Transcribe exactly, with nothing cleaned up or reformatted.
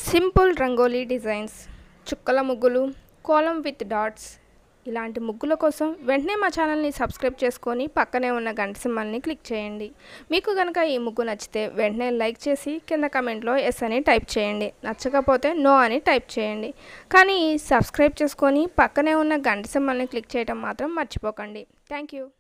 Simple rangoli designs, చుక్కల ముగ్గులు, Kolam with dots ఇలాంటి ముగ్గుల కోసం వెంటనే మా ఛానల్ని సబ్స్క్రైబ్ చేసుకొని పక్కనే ఉన్న గంట సింబల్ని క్లిక్ చేయండి. మీకు కనుక ఈ ముగ్గు నచ్చితే వెంటనే లైక్ చేసి కింద కమెంట్లో ఎస్ అని టైప్ చేయండి. నచ్చకపోతే నో అని టైప్ చేయండి. కానీ సబ్స్క్రైబ్ చేసుకొని పక్కనే ఉన్న గంట సింబల్ని క్లిక్ చేయడం మాత్రం మర్చిపోకండి. Thank you.